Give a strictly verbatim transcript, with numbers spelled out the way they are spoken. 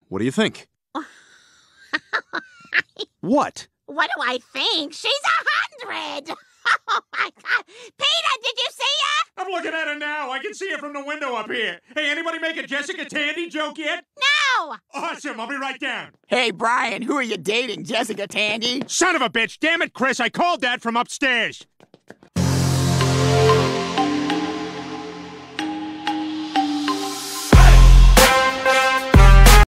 What do you think? What? What do I think? She's a hundred! Oh, my God. Peter, did you see her? I'm looking at her now. I can see her from the window up here. Hey, anybody make a Jessica Tandy joke yet? No! Awesome. I'll be right down. Hey, Brian, who are you dating, Jessica Tandy? Son of a bitch. Damn it, Chris. I called Dad from upstairs.